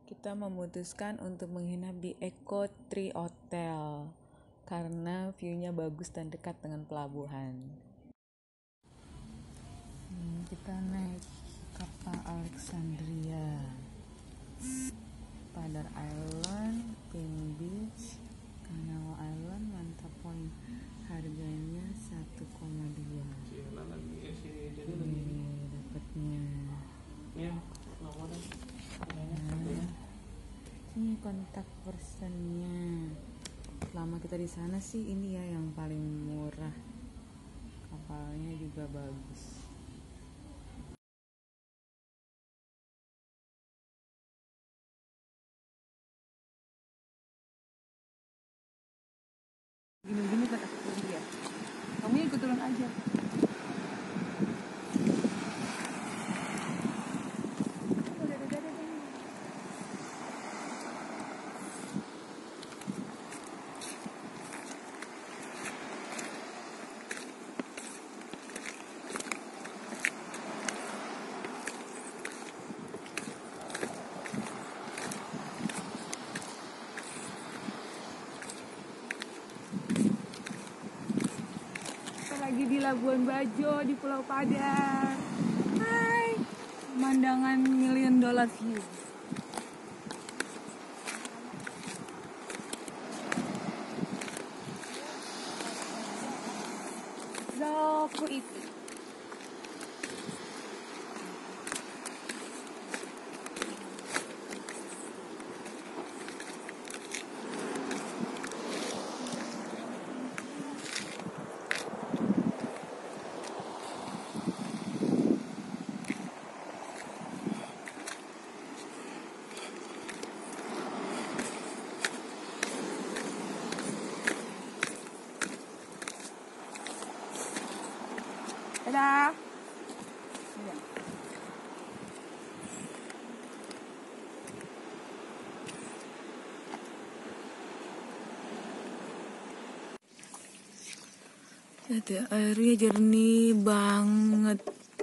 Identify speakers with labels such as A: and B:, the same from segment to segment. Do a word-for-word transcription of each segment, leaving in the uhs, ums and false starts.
A: kita memutuskan untuk menginap di Eco Tree Hotel karena view-nya bagus dan dekat dengan pelabuhan. Hmm, kita naik kapal Alexandria, Padar Island, Pink Beach, Kanal Island, Manta Point. Harganya satu koma dua. Ini dapatnya. Nah, ini kontak personnya. Selama kita di sana sih ini ya yang paling murah. Kapalnya juga bagus. Gini-gini kan aku turun ya. Kamu ikut turun aja. Lagi di Labuan Bajo di Pulau Padar. Hai, pemandangan million dollar view. Zoku itu. Dadah. Lihat airnya jernih banget.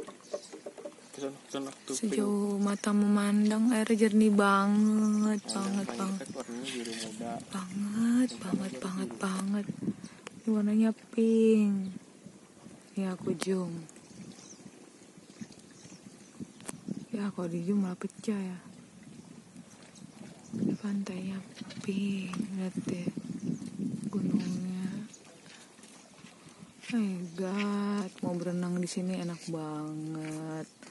A: Sejauh mata memandang airnya jernih banget, banget, banget, banget, banget, banget, banget. Ini warnanya pink. Ya aku zoom. Ya kalau di zoom malah pecah ya. Ini pantainya pink, lihat deh gunungnya. Oh my god, mau berenang di sini enak banget.